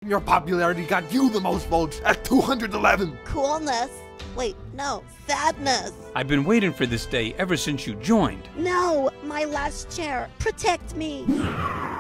Your popularity got you the most votes at 211. Coolness. Wait, no, sadness. I've been waiting for this day ever since you joined. No, my last chair. Protect me.